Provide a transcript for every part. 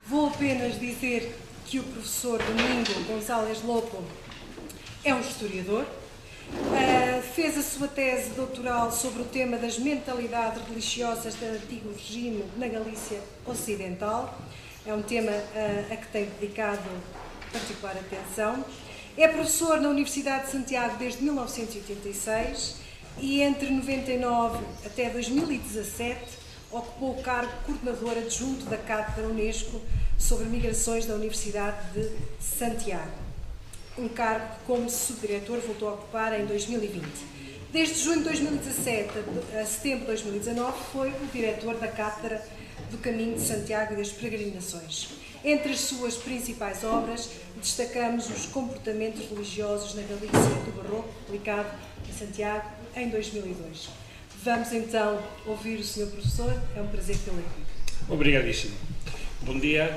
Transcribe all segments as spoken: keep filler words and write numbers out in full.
Vou apenas dizer que o professor Domingo González Lopo é um historiador, uh, fez a sua tese doutoral sobre o tema das mentalidades religiosas do antigo regime na Galícia Ocidental, é um tema uh, a que tem dedicado particular atenção. É professor na Universidade de Santiago desde mil novecentos e oitenta e seis e entre noventa e nove até dois mil e dezassete ocupou o cargo de coordenador adjunto da Cátedra Unesco sobre Migrações da Universidade de Santiago, um cargo que, como subdiretor, voltou a ocupar em dois mil e vinte. Desde junho de dois mil e dezassete a setembro de dois mil e dezanove foi o diretor da Cátedra do Caminho de Santiago e das Peregrinações. Entre as suas principais obras, destacamos os comportamentos religiosos na Galícia do Barroco, publicado em Santiago em dois mil e dois. Vamos então ouvir o senhor professor, é um prazer tê-lo aqui. Obrigadísimo. Bom dia.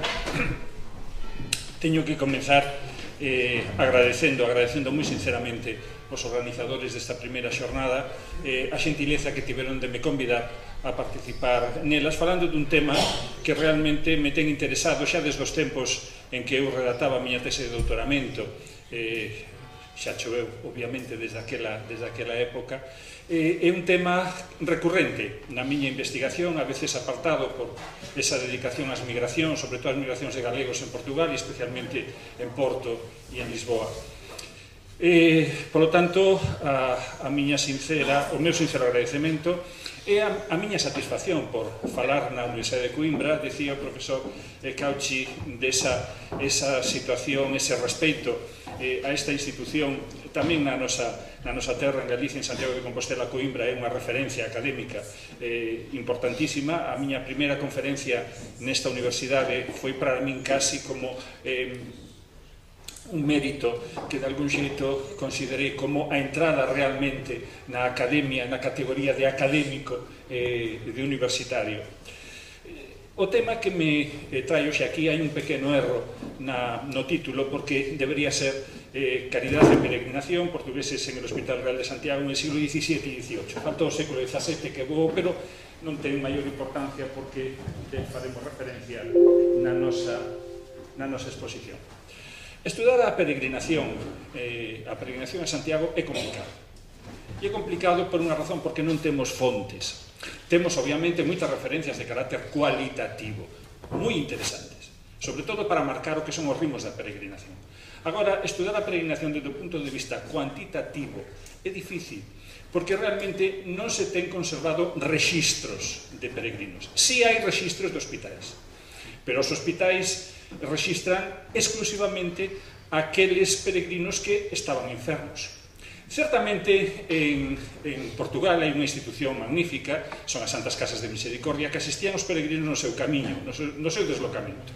Teño que comenzar eh, agradecendo, agradecendo moi sinceramente os organizadores desta primeira xornada eh, a xentileza que tiveron de me convidar a participar nelas, falando dun tema que realmente me ten interesado xa desde os tempos en que eu redactaba a miña tese de doutoramento, eh, xa choveu, obviamente, desde aquela, desde aquela época. Eh, é un tema recurrente na miña investigación, a veces apartado por esa dedicación ás migracións, sobre todo as migracións de galegos en Portugal e especialmente en Porto e en Lisboa. Eh, polo tanto, a, a miña sincera, o meu sincero agradecemento e a, a miña satisfacción por falar na Universidade de Coimbra. Decía o profesor eh, Cauchi desa esa situación, ese respeito eh, a esta institución, tamén na nosa, na nosa terra, en Galicia, en Santiago de Compostela. Coimbra é unha referencia académica eh, importantísima. A miña primeira conferencia nesta universidade foi para min casi como eh, un mérito que de algún xeito considerei como a entrada realmente na academia, na categoría de académico eh, de universitario. O tema que me eh, traio xe aquí, hai un pequeno erro na, no título, porque debería ser eh, Caridade e Peregrinación, portugueses en el Hospital Real de Santiago en el siglo diecisiete e dieciocho. Faltou o século dezasete que vou, pero non ten maior importancia porque eh, faremos referencia na nosa, na nosa exposición. Estudar a peregrinación, eh, a peregrinación a Santiago é complicado. E é complicado por unha razón, porque non temos fontes. Temos, obviamente, moitas referencias de carácter cualitativo, moi interesantes, sobre todo para marcar o que son os ritmos da peregrinación. Agora, estudar a peregrinación desde o punto de vista cuantitativo é difícil, porque realmente non se ten conservado rexistros de peregrinos. Si hai rexistros de hospitais, pero os hospitais rexistran exclusivamente aqueles peregrinos que estaban enfermos. Certamente en, en Portugal hai unha institución magnífica, son as Santas Casas de Misericordia, que asistían os peregrinos no seu camiño, no seu, no seu deslocamento.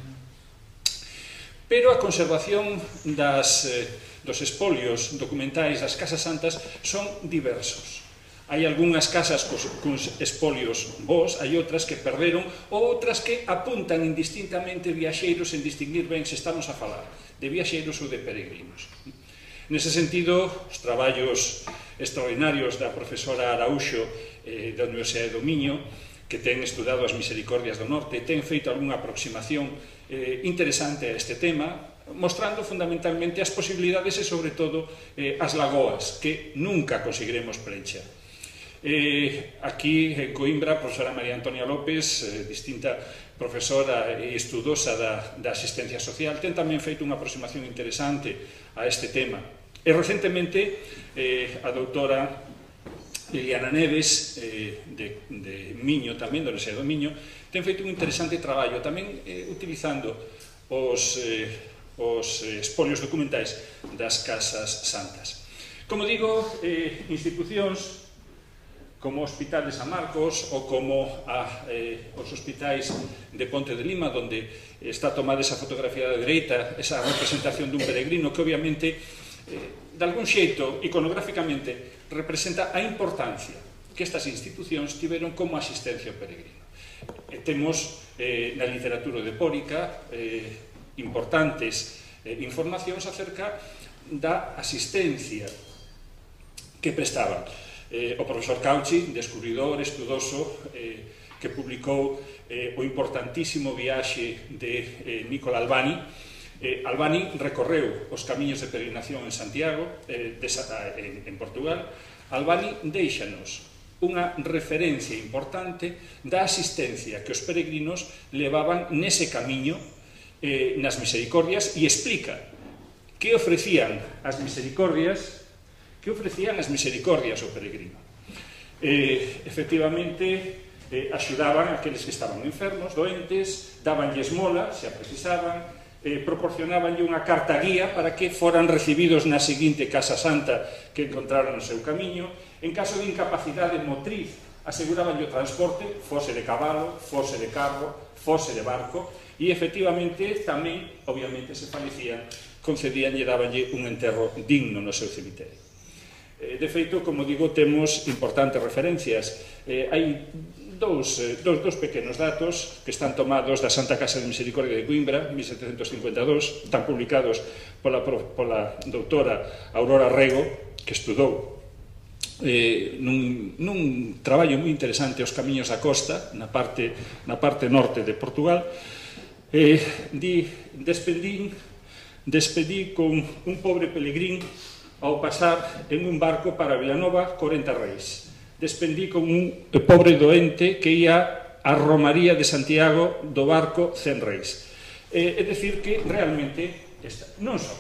Pero a conservación das, eh, dos espolios documentais das Casas Santas son diversos. Hai algunhas casas cos, cos espolios bons, hai outras que perderon, ou outras que apuntan indistintamente viaxeiros en distinguir ben se estamos a falar de viaxeiros ou de peregrinos. Nese sentido, os traballos extraordinarios da profesora Araúxo eh, da Universidade do Miño, que ten estudado as Misericordias do Norte, ten feito algunha aproximación eh, interesante a este tema, mostrando fundamentalmente as posibilidades e, sobre todo, eh, as lagoas, que nunca conseguiremos preencher. Eh, aquí en Coimbra, a profesora María Antonia López, eh, distinta profesora e estudosa da, da asistencia social, ten tamén feito unha aproximación interesante a este tema. E recentemente eh, a doutora Liliana Neves, eh, de, de Miño tamén, da Universidade do Miño, ten feito un interesante traballo, tamén eh, utilizando os, eh, os espolios documentais das Casas Santas. Como digo, eh, institucións como o Hospital de San Marcos ou como a, eh, os hospitais de Ponte de Lima, onde está tomada esa fotografía da dereita, esa representación dun peregrino que obviamente, eh, de algún xeito, iconográficamente, representa a importancia que estas institucións tiveron como asistencia ao peregrino. E temos eh, na literatura depórica eh, importantes eh, informacións acerca da asistencia que prestaban. Eh, o profesor Cauchi, descubridor, estudoso, eh, que publicou eh, o importantísimo viaxe de eh, Nicola Albani. Eh, Albani recorreu os camiños de peregrinación en Santiago, eh, de, en, en Portugal. Albani deixanos unha referencia importante da asistencia que os peregrinos levaban nese camiño eh, nas misericordias, e explica que ofrecían as misericordias que ofrecían as misericordias ao peregrino. Eh, efectivamente, eh, axudaban a aqueles que estaban enfermos, doentes, dabanlles mola, se a precisaban, eh, proporcionabanlle unha carta guía para que foran recibidos na seguinte Casa Santa que encontraron no seu camiño. En caso de incapacidade motriz, asegurabanlle o transporte, fose de cabalo, fose de carro, fose de barco, e efectivamente tamén, obviamente, se falecían, concedíanlle, dabanlle un enterro digno no seu cemiterio. Eh, de feito, como digo, temos importantes referencias. Eh, hai dous, eh, dous, dous pequenos datos que están tomados da Santa Casa de Misericordia de Coimbra, mil setecentos cincuenta e dous, están publicados pola, pola doutora Aurora Rego, que estudou eh, nun, nun traballo moi interesante os camiños da costa, na parte, na parte norte de Portugal. Eh, di, despedín, despedí con un pobre pelegrín ao pasar en un barco para Vilanova, corenta reis. Despedí con un pobre doente que ia a Romaría de Santiago do barco cen reis. Eh, é dicir que realmente esta, non só.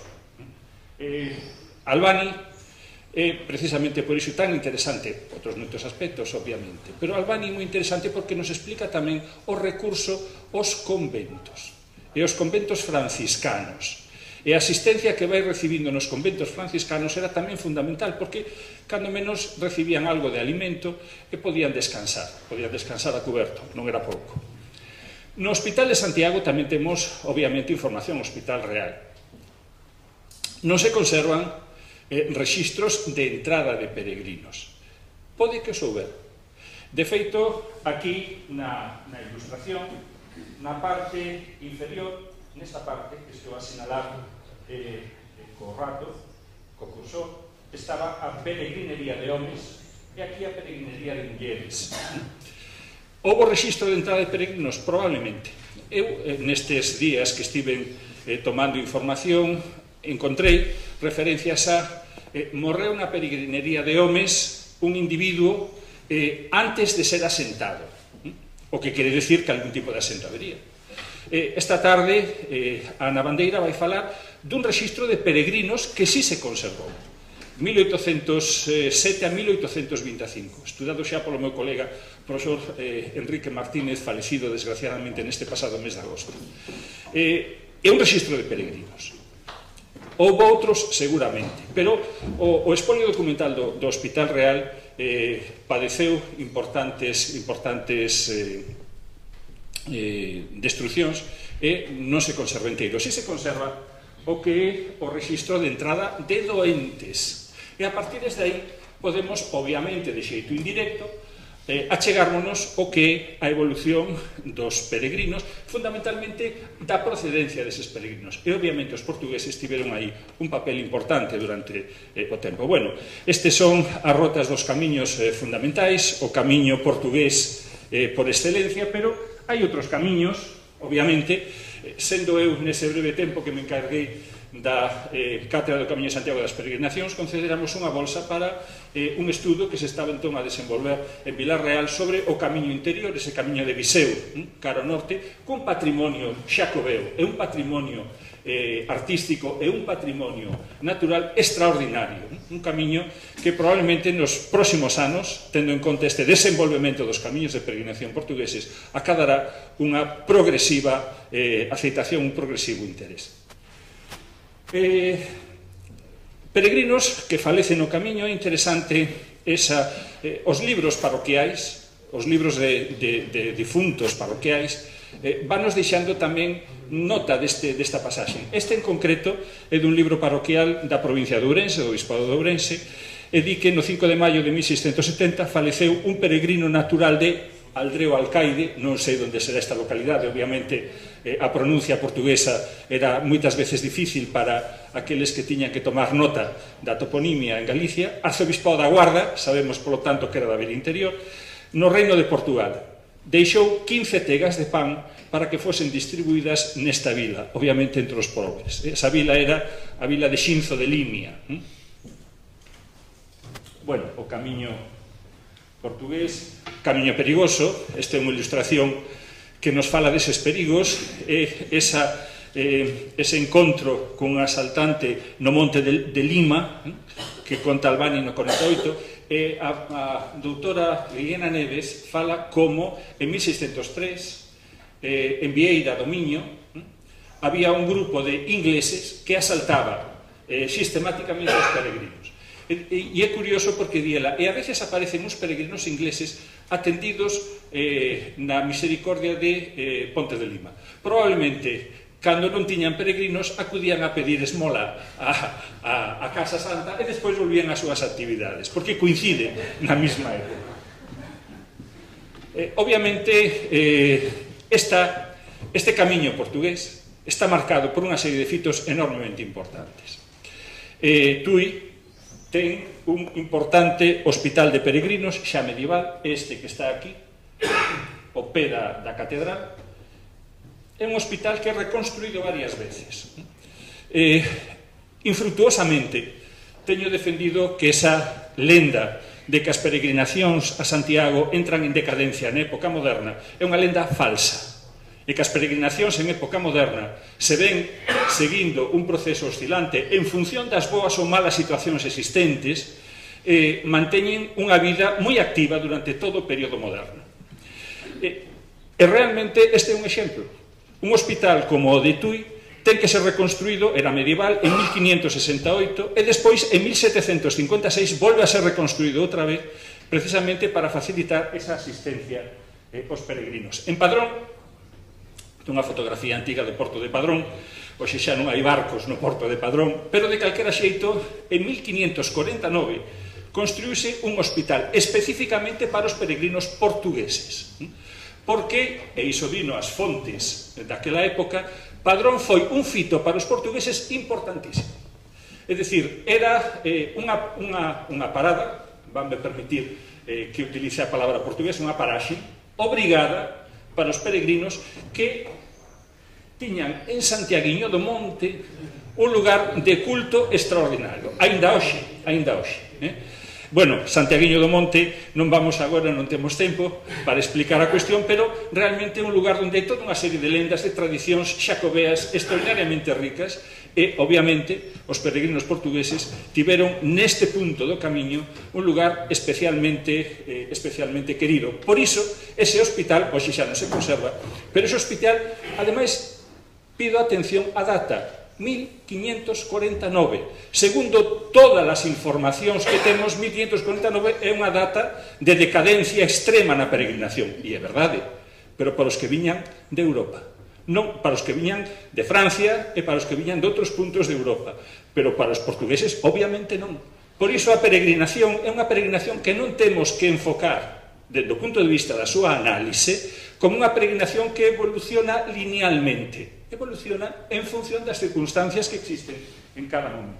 Eh, Albani é precisamente por iso tan interesante, outros moitos aspectos, obviamente, pero Albani é moi interesante porque nos explica tamén o recurso aos conventos, e os conventos franciscanos. E a asistencia que vai recibindo nos conventos franciscanos era tamén fundamental, porque cando menos recibían algo de alimento e podían descansar, podían descansar a cuberto, non era pouco. No Hospital de Santiago tamén temos, obviamente, información, Hospital Real. Non se conservan eh, rexistros de entrada de peregrinos. Pode que souber. De feito, aquí na, na ilustración, na parte inferior, nesta parte que estou a sinalar eh, co rato, co cursor, estaba a peregrinería de homes e aquí a peregrinería de mulleres. Houbo rexistro de entrada de peregrinos? Probablemente. Eu, eh, nestes días que estiven eh, tomando información, encontrei referencias a eh, morreu na peregrinería de homes un individuo eh, antes de ser asentado, o que quere decir que algún tipo de asento habería. Esta tarde, eh, Ana Bandeira vai falar dun rexistro de peregrinos que sí se conservou, mil oitocentos sete a mil oitocentos vinte e cinco, estudado xa polo meu colega profesor eh, Enrique Martínez, falecido desgraciadamente neste pasado mes de agosto. Eh, é un rexistro de peregrinos. Houve outros, seguramente, pero o, o espolio documental do, do Hospital Real eh, padeceu importantes, importantes eh, Eh, destruccións e non se conserva inteiro. Si se conserva o que é o rexistro de entrada de doentes, e a partir desde aí podemos, obviamente, de xeito indirecto, eh, achegármonos o que é a evolución dos peregrinos, fundamentalmente da procedencia deses peregrinos, e obviamente os portugueses tiveron aí un papel importante durante eh, o tempo. Bueno, estes son as rotas dos camiños eh, fundamentais, o camiño portugués eh, por excelencia, pero hai outros camiños, obviamente, sendo eu nese breve tempo que me encarguei da eh, Cátedra do Camiño de Santiago das Peregrinacións, concederamos unha bolsa para eh, un estudo que se estaba entón a desenvolver en Vilar Real sobre o camiño interior, ese camiño de Viseu, hm, cara ao norte, cun patrimonio xacobeo, é un patrimonio eh, artístico e un patrimonio natural extraordinario, un camiño que probablemente nos próximos anos, tendo en conta este desenvolvemento dos camiños de peregrinación portugueses, acadará unha progresiva eh, aceitación, un progresivo interés. Eh, peregrinos que falecen no camiño, é interesante esa, eh, os libros parroquiais, os libros de, de, de difuntos parroquiais, eh, vanos deixando tamén nota deste, desta pasaxe. Este en concreto é dun libro parroquial da provincia de Ourense, do Obispado de Ourense, e di que no cinco de maio de mil seiscentos setenta faleceu un peregrino natural de Aldreo Alcaide, non sei onde será esta localidade, obviamente eh, a pronuncia portuguesa era moitas veces difícil para aqueles que tiñan que tomar nota da toponimia en Galicia. Arzobispado da Guarda, sabemos polo tanto que era da Vila Interior, no Reino de Portugal. deixou quince tegas de pan para que fosen distribuídas nesta vila, obviamente entre os pobres. Esa vila era a vila de Xinzo de Limia. Bueno, o camiño portugués, camiño perigoso, esta é unha ilustración que nos fala deses perigos, e esa, eh, ese encontro con un asaltante no monte de, de Lima, que conta Albani no corenta e oito, e a, a doutora Liliana Neves fala como en mil seiscentos tres eh, en Vieira do Miño había un grupo de ingleses que asaltaba eh, sistemáticamente os peregrinos. E, e é curioso porque diela, e a veces aparecen uns peregrinos ingleses atendidos eh, na misericordia de eh, Ponte de Lima. Probablemente cando non tiñan peregrinos, acudían a pedir esmola a, a, a Casa Santa e despois volvían ás súas actividades, porque coincide na mesma época. Eh, obviamente, eh, esta, este camiño portugués está marcado por unha serie de fitos enormemente importantes. Eh, Tui ten un importante hospital de peregrinos, xa medieval, este que está aquí, o pé da, da catedral. É un hospital que é reconstruído varias veces. Eh, infrutuosamente, teño defendido que esa lenda de que as peregrinacións a Santiago entran en decadencia na época moderna é unha lenda falsa, e que as peregrinacións en época moderna se ven seguindo un proceso oscilante en función das boas ou malas situacións existentes, eh, manteñen unha vida moi activa durante todo o período moderno. E, e realmente este é un exemplo. Un hospital como o de Tui ten que ser reconstruído, era medieval, en mil quinientos sesenta e oito, e despois, en mil setecentos cincuenta e seis, volve a ser reconstruído outra vez, precisamente para facilitar esa asistencia eh, aos peregrinos. En Padrón, dunha fotografía antiga do Porto de Padrón, hoxe xa non hai barcos no Porto de Padrón, pero de calquera xeito, en mil quinientos corenta e nove, construíuse un hospital especificamente para os peregrinos portugueses. Porque, e iso vino as fontes daquela época, Padrón foi un fito para os portugueses importantísimo. É dicir, era eh, unha, unha, unha parada, vanme permitir eh, que utilice a palabra portuguesa, unha paraxe obrigada para os peregrinos que tiñan en Santiaguiño do Monte un lugar de culto extraordinario. Ainda hoxe, ainda hoxe. Eh? Bueno, Santiaguiño do Monte non vamos agora, non temos tempo para explicar a cuestión, pero realmente é un lugar onde hai toda unha serie de lendas, de tradicións xacobeas extraordinariamente ricas e, obviamente, os peregrinos portugueses tiveron neste punto do camiño un lugar especialmente, eh, especialmente querido. Por iso, ese hospital, hoxe xa non se conserva, pero ese hospital, ademais, pido atención á data, mil quinientos corenta e nove. Segundo todas as informacións que temos, mil quinientos corenta e nove é unha data de decadencia extrema na peregrinación. E é verdade, pero para os que viñan de Europa. Non para os que viñan de Francia e para os que viñan de outros puntos de Europa. Pero para os portugueses, obviamente non. Por iso a peregrinación é unha peregrinación que non temos que enfocar, desde o punto de vista da súa análise, como unha peregrinación que evoluciona linealmente. Evoluciona en función das circunstancias que existen en cada momento.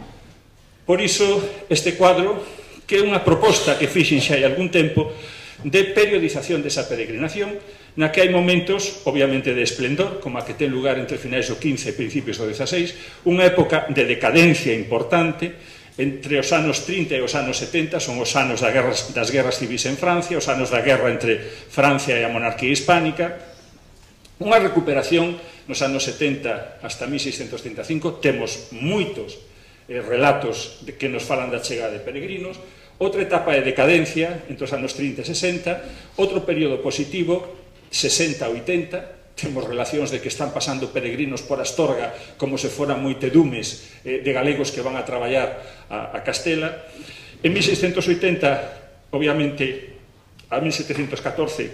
Por iso, este cuadro, que é unha proposta que fixen xa hai algún tempo, de periodización desa peregrinación, na que hai momentos, obviamente, de esplendor, como a que ten lugar entre finais do quince e principios do dezaseis, unha época de decadencia importante, entre os anos trinta e os anos setenta, son os anos das guerras, das guerras civis en Francia, os anos da guerra entre Francia e a monarquía hispánica, unha recuperación nos anos setenta hasta mil seiscentos trinta e cinco, temos moitos eh, relatos de que nos falan da chegada de peregrinos, outra etapa de decadencia entre os anos trinta e sesenta, outro período positivo, sesenta a oitenta, temos relacións de que están pasando peregrinos por Astorga como se foran moitedumes eh, de galegos que van a traballar a, a Castela. En mil seiscentos oitenta, obviamente, a mil setecentos catorce,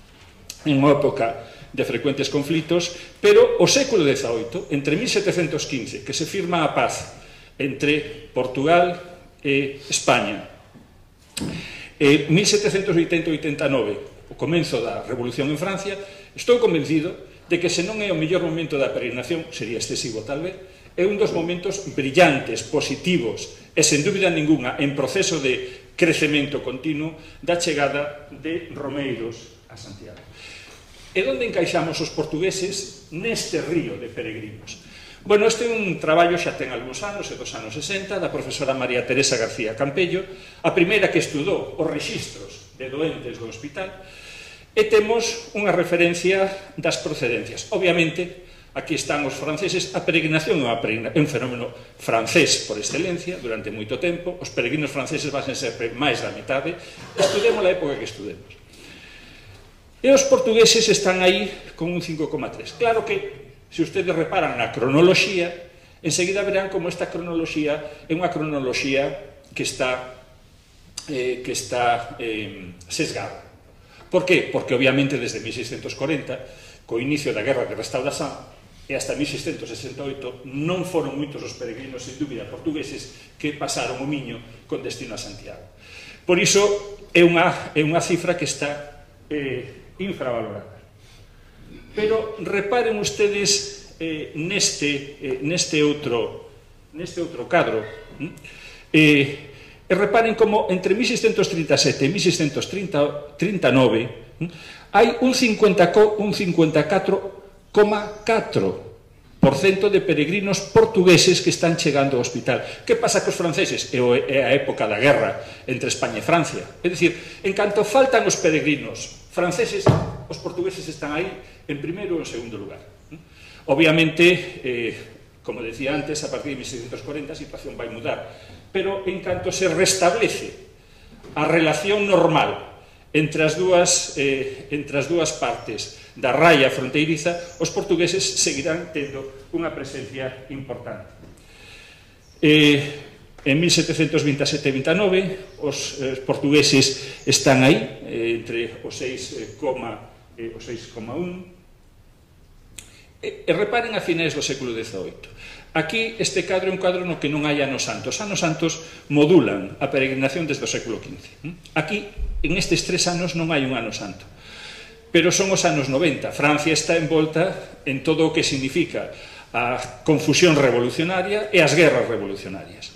en unha época de frecuentes conflitos, pero o século dezaoito, entre mil setecentos quince, que se firma a paz entre Portugal e España, e mil setecentos oitenta a oitenta e nove, o comenzo da Revolución en Francia, estou convencido de que se non é o mellor momento da peregrinación, sería excesivo tal vez, é un dos momentos brillantes, positivos e sen dúbida ninguna en proceso de crecemento continuo da chegada de romeiros a Santiago. E onde encaixamos os portugueses neste río de peregrinos? Bueno, este é un traballo xa ten algúns anos, é dos anos sesenta, da profesora María Teresa García Campello, a primeira que estudou os rexistros de doentes do hospital, e temos unha referencia das procedencias. Obviamente, aquí están os franceses, a peregrinación é un fenómeno francés por excelencia, durante moito tempo, os peregrinos franceses van ser sempre máis da metade, estudemos a época que estudemos. E os portugueses están aí con un cinco coma tres. Claro que, se ustedes reparan na cronoloxía, enseguida verán como esta cronoloxía é unha cronoloxía que está, eh, que está eh, sesgada. Por qué? Porque obviamente desde mil seiscentos corenta, co inicio da Guerra de Restauración, e hasta mil seiscentos sesenta e oito non foron moitos os peregrinos, sin dúbida, portugueses que pasaron o Miño con destino a Santiago. Por iso é unha, é unha cifra que está eh, infravalorada. Pero reparen ustedes eh, neste, eh, neste, outro, neste outro cadro, eh, e reparen como entre mil seiscentos trinta e sete e mil seiscentos trinta e nove hai un cincuenta e catro coma catro por cento de peregrinos portugueses que están chegando ao hospital. Que pasa cos franceses? É a época da guerra entre España e Francia. É dicir, en canto faltan os peregrinos franceses, os portugueses están aí en primeiro ou en segundo lugar. Obviamente, eh, como decía antes, a partir de mil seiscentos corenta a situación vai mudar, pero en canto se restablece a relación normal entre as dúas, eh, entre as dúas partes da raya fronteiriza, os portugueses seguirán tendo unha presencia importante. Eh, en mil setecentos vinte e sete e vinte e nove os eh, portugueses están aí eh, entre o seis coma un e, e reparen a finais do século dezaoito. Aquí este cadro é un cadro no que non hai anos santos. Anos santos modulan a peregrinación desde o século quince. Aquí, en estes tres anos, non hai un ano santo. Pero son os anos noventa. Francia está envolta en todo o que significa a confusión revolucionaria e as guerras revolucionarias.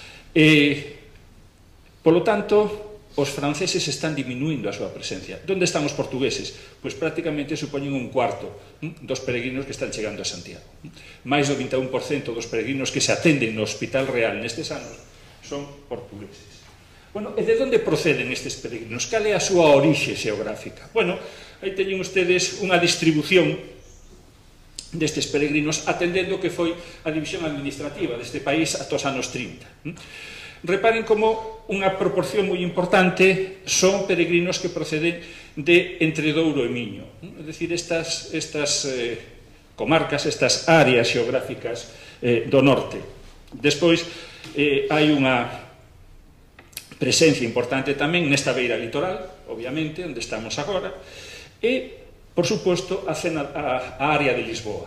E, polo tanto, os franceses están diminuindo a súa presencia. Donde están os portugueses? Pois prácticamente supoñen un cuarto dos peregrinos que están chegando a Santiago. Mais do vinte e un por cento dos peregrinos que se atenden no Hospital Real nestes anos son portugueses. Bueno, e de onde proceden estes peregrinos? Cal é a súa orixe xeográfica? Bueno, aí teñen ustedes unha distribución destes peregrinos atendendo que foi a división administrativa deste país ata os anos trinta. Reparen como unha proporción moi importante son peregrinos que proceden de entre Douro e Miño. É dicir, estas, estas eh, comarcas, estas áreas xeográficas eh, do norte. Despois, eh, hai unha presencia importante tamén nesta beira litoral, obviamente, onde estamos agora, e, por suposto, a, cena, a, a área de Lisboa.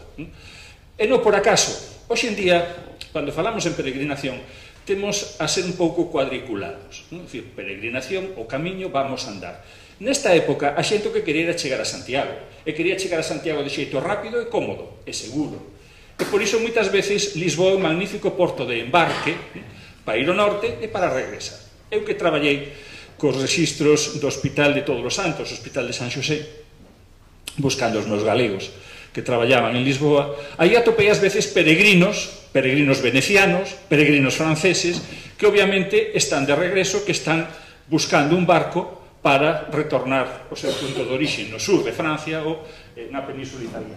E non por acaso, hoxe en día, cando falamos en peregrinación, temos a ser un pouco cuadriculados. É dicir, peregrinación, o camiño, vamos a andar. Nesta época, a xente que quería era chegar a Santiago, e quería chegar a Santiago de xeito rápido e cómodo, e seguro. E por iso, moitas veces, Lisboa é un magnífico porto de embarque para ir ao norte e para regresar. Eu que traballei cos rexistros do Hospital de Todos os Santos, o Hospital de San Xosé, buscando os meus galegos que traballaban en Lisboa, aí atopei ás veces peregrinos, peregrinos venecianos, peregrinos franceses, que obviamente están de regreso, que están buscando un barco para retornar ao seu punto de orixe no sur de Francia ou na península italiana.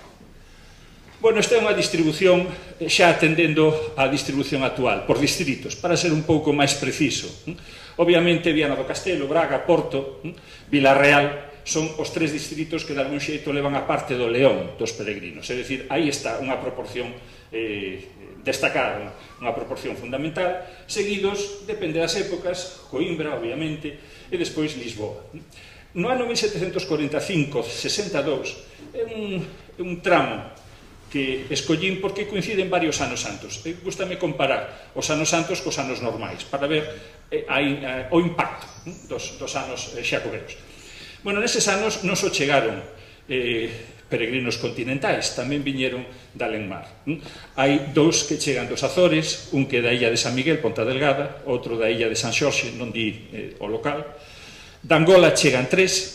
Bueno, esta é unha distribución xa atendendo á distribución actual, por distritos, para ser un pouco máis preciso. Obviamente, Viana do Castelo, Braga, Porto, Vilarreal, son os tres distritos que de algún xeito levan a parte do león dos peregrinos. É dicir, aí está unha proporción eh, destacada, unha proporción fundamental, seguidos, depende das épocas, Coimbra, obviamente, e despois Lisboa. No ano mil setecentos corenta e cinco sesenta e dous é un, é un tramo que escollín porque coinciden varios anos santos. E gústame comparar os anos santos cos anos normais, para ver eh, hai, eh, o impacto eh, dos, dos anos eh, xacoberos. Bueno, neses anos non só chegaron eh, peregrinos continentais, tamén viñeron da Alenmar. Hai dous que chegan dos Azores, un que é da illa de San Miguel, Ponta Delgada, outro da illa de San Xorxe, non di eh, o local. Da Angola chegan tres,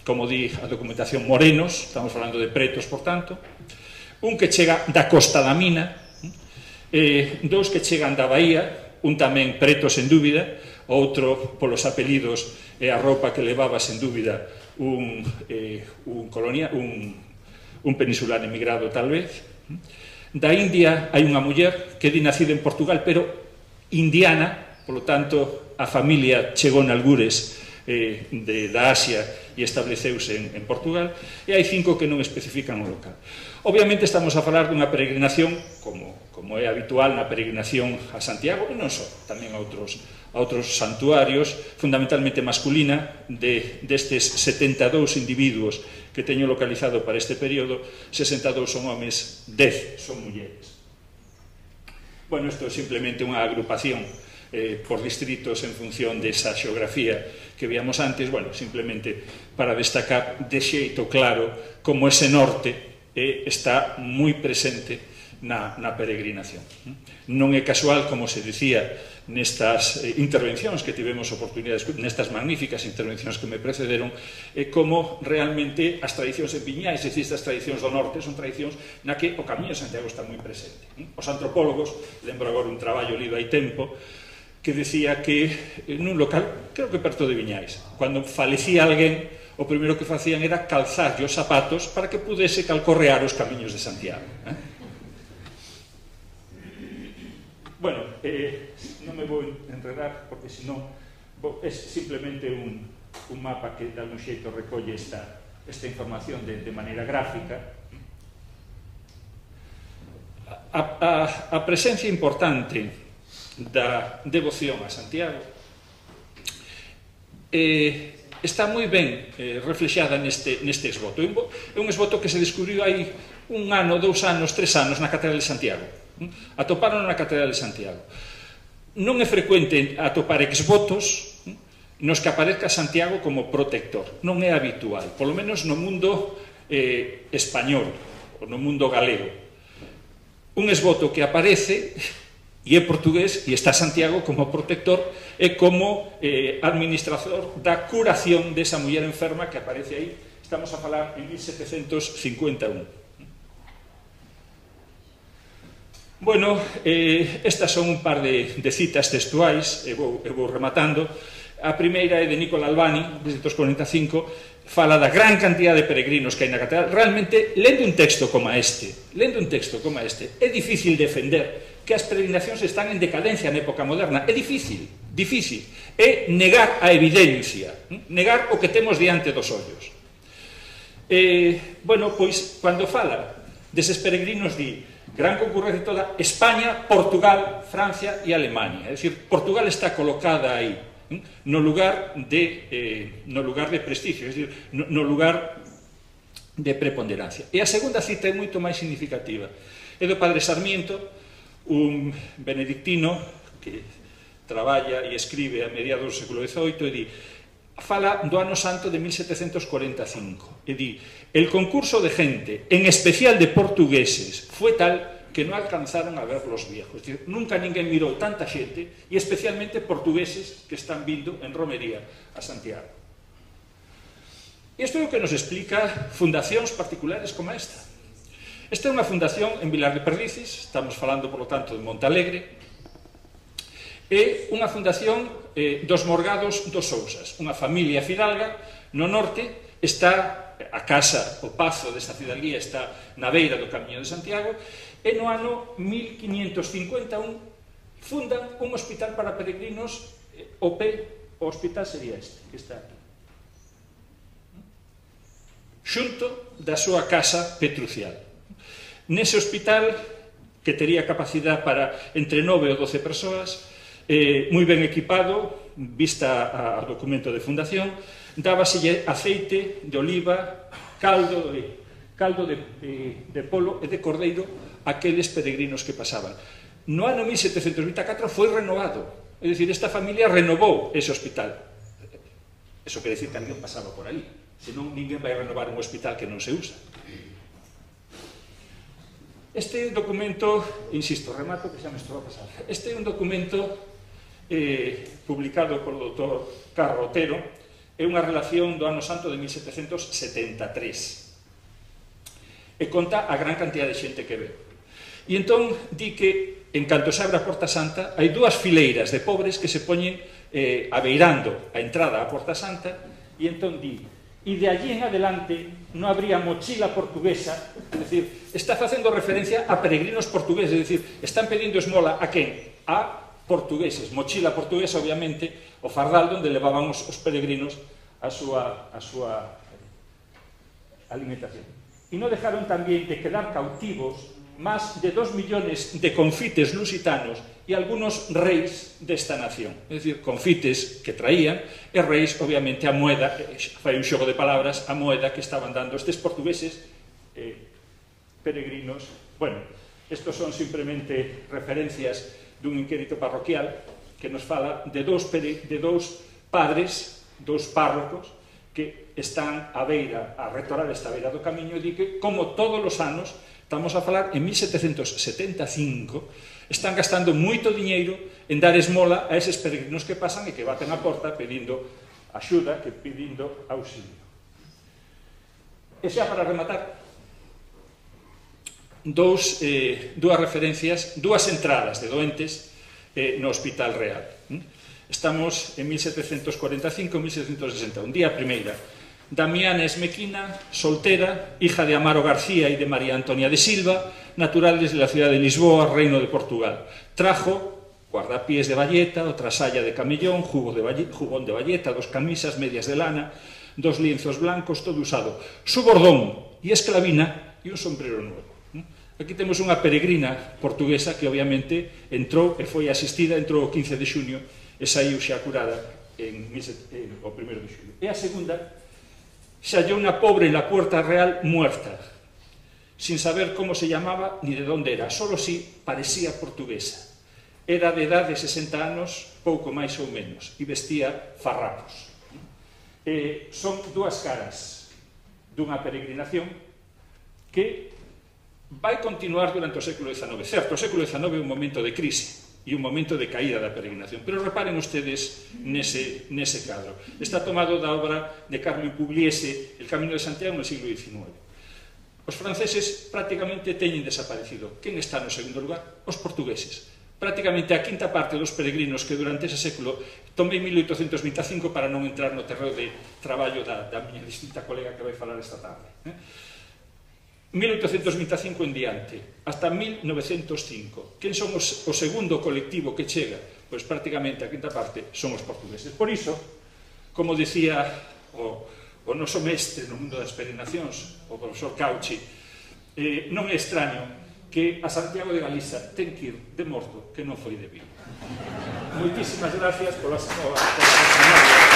como di a documentación, morenos, estamos falando de pretos, por tanto, un que chega da Costa da Mina, eh, dous que chegan da Bahía, un tamén preto sen dúbida, outro polos apelidos e a roupa que levaba sen dúbida un, eh, un, colonia, un, un peninsular emigrado tal vez. Da India hai unha muller que di nacida en Portugal, pero indiana, polo tanto a familia chegou nalgures eh, de, da Asia e estableceuse en, en Portugal, e hai cinco que non especifican o local. Obviamente estamos a falar dunha peregrinación, como, como é habitual na peregrinación a Santiago, e non só, tamén a outros, a outros santuarios, fundamentalmente masculina, de, destes setenta e dous individuos que teño localizado para este período, sesenta e dous son homes, dez son mulleres. Bueno, isto é simplemente unha agrupación eh, por distritos en función desa xeografía que víamos antes, bueno, simplemente para destacar de xeito claro como ese norte eh, está moi presente na, na peregrinación. Non é casual, como se dicía nestas eh, intervencións que tivemos oportunidades, nestas magníficas intervencións que me precederon, eh, como realmente as tradicións en Viñais, é dicir, estas tradicións do norte, son tradicións na que o Camiño de Santiago está moi presente. Os antropólogos, lembro agora un traballo lido hai tempo, que decía que nun local, creo que perto de Viñais, cando falecía alguén, o primeiro que facían era calzarlle os zapatos para que pudese calcorrear os camiños de Santiago. Eh? Bueno, eh, non me vou enredar, porque senón é simplemente un, un mapa que de algún xeito recolle esta, esta información de, de maneira gráfica. A, a, a presencia importante da devoción a Santiago eh, está moi ben eh, reflexada neste, neste esvoto. É un esvoto que se descubriu hai un ano, dous anos, tres anos na Catedral de Santiago. Atoparon na Catedral de Santiago. Non é frecuente atopar exvotos nos que aparezca Santiago como protector. Non é habitual, polo menos no mundo eh, español ou no mundo galego. Un esvoto que aparece e é portugués e está Santiago como protector e como eh, administrador da curación desa muller enferma que aparece aí. Estamos a falar en mil setecentos cincuenta e un. Bueno, eh, estas son un par de, de citas textuais, e vou, e vou rematando. A primeira é de Nicola Albani, mil seiscentos cuarenta e cinco, fala da gran cantidad de peregrinos que hai na catedral. Realmente, lendo un texto como este, lendo un texto como este, é difícil defender que as peregrinacións están en decadencia na época moderna. É difícil, difícil. É negar a evidencia, negar o que temos diante dos ollos. Eh, bueno, pois, cando fala deses peregrinos, di gran concurrencia toda España, Portugal, Francia e Alemania. É dicir, Portugal está colocada aí, no lugar de, eh, no lugar de prestigio, é dicir, no, no lugar de preponderancia. E a segunda cita é moito máis significativa. É do padre Sarmiento, un benedictino que traballa e escribe a mediados do século dezoito, e di, fala do ano santo de mil setecentos cuarenta e cinco, e di, el concurso de gente, en especial de portugueses, fue tal que non alcanzaron a ver los viejos. Es decir, nunca ninguén mirou tanta xente, e especialmente portugueses que están vindo en romería a Santiago. Isto é o que nos explica fundacións particulares como esta. Esta é unha fundación en Vilar de Perdices, estamos falando, por lo tanto, de Montalegre, é unha fundación eh, dos Morgados dos Sousas, unha familia fidalga no norte. Está a casa, o pazo desta cidadía está na beira do Camiño de Santiago, e no ano mil quinientos cincuenta e un fundan un hospital para peregrinos. O pé, o hospital sería este, que está aquí, xunto da súa casa petrucial. Nese hospital, que tería capacidade para entre nove ou doce persoas, eh, moi ben equipado, vista ao documento de fundación, dábaselle aceite de oliva, caldo de, caldo de, de, de polo e de cordeiro a aqueles peregrinos que pasaban. No ano mil setecentos vinte e catro foi renovado, é dicir, esta familia renovou ese hospital. Eso quere dicir que alguén pasaba por aí, senón ninguén vai renovar un hospital que non se usa. Este documento, insisto, remato que xa me estou a pasar, este é un documento eh, publicado polo doutor Carro Otero, é unha relación do ano santo de mil setecentos setenta e tres. E conta a gran cantidad de xente que ve. E entón di que, en canto se abre a Porta Santa, hai dúas fileiras de pobres que se poñen eh, abeirando a entrada á Porta Santa, e entón di, e de allí en adelante non habría mochila portuguesa, é dicir, está facendo referencia a peregrinos portugueses, é dicir, están pedindo esmola a quen? A portugueses, mochila portuguesa, obviamente, o fardal onde levaban os, os peregrinos a súa, a súa alimentación. E non dejaron tamén de quedar cautivos máis de dos millones de confites lusitanos e algunos reis desta nación. É dicir, confites que traían e reis, obviamente, a moeda, fai un xogo de palabras, a moeda que estaban dando estes portugueses eh, peregrinos. Bueno, estos son simplemente referencias dun inquérito parroquial que nos fala de dous, de dous padres, dous párrocos, que están a beira, a retorar esta beira do camiño, e di que, como todos os anos, estamos a falar en mil setecentos setenta e cinco, están gastando moito diñeiro en dar esmola a eses peregrinos que pasan e que baten a porta pedindo axuda, que pedindo auxilio. E xa para rematar, dous, eh, dúas referencias, dúas entradas de doentes eh, no Hospital Real. Estamos en mil setecentos cuarenta e cinco a mil setecentos sesenta, un día primeira. Damiana Esmequina, soltera, hija de Amaro García y de María Antonia de Silva, naturales de la ciudad de Lisboa, Reino de Portugal. Trajo guardapiés de bayeta, otra saya de camellón, jugo de bayeta, jubón de bayeta, dos camisas, medias de lana, dos lienzos blancos, todo usado. Su bordón y esclavina y un sombrero nuevo. Aquí temos unha peregrina portuguesa que obviamente entrou e foi asistida, entrou o quince de xuño e saiu xa curada en, en, o primeiro de xullo. E a segunda se halló una pobre en la Puerta Real muerta, sin saber cómo se llamaba ni de dónde era, solo si parecía portuguesa. Era de edad de sesenta anos, pouco máis ou menos, e vestía farrapos. Eh, son dúas caras dunha peregrinación que vai continuar durante o século dezanove. Certo, o século dezanove é un momento de crise e un momento de caída da peregrinación. Pero reparen ustedes nese, nese cadro. Está tomado da obra de Carmen Pugliese, El Camino de Santiago, no siglo diecinueve. Os franceses prácticamente teñen desaparecido. Quen está no segundo lugar? Os portugueses. Prácticamente a quinta parte dos peregrinos que durante ese século tomei mil oitocentos vinte e cinco para non entrar no terreo de traballo da, da miña distinta colega que vai falar esta tarde. Eh? mil oitocentos vinte e cinco en diante, hasta mil novecentos cinco. Quen son os, o segundo colectivo que chega? Pois prácticamente a quinta parte son os portugueses. Por iso, como decía o, o noso mestre no mundo das peregrinacións, o profesor Cauchi, eh, non é extraño que a Santiago de Galiza ten que ir de morto que non foi de vivo. Moitísimas gracias pola súa